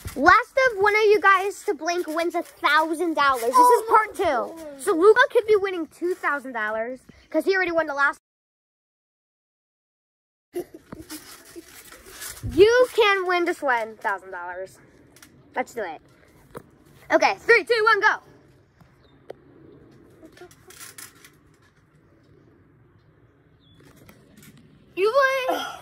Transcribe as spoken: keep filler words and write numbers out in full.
Last of one of you guys to blink wins a thousand dollars. This is part two. So Luca could be winning two thousand dollars because he already won the last. You can win this one thousand dollars. Let's do it. Okay, three, two, one, go. You win.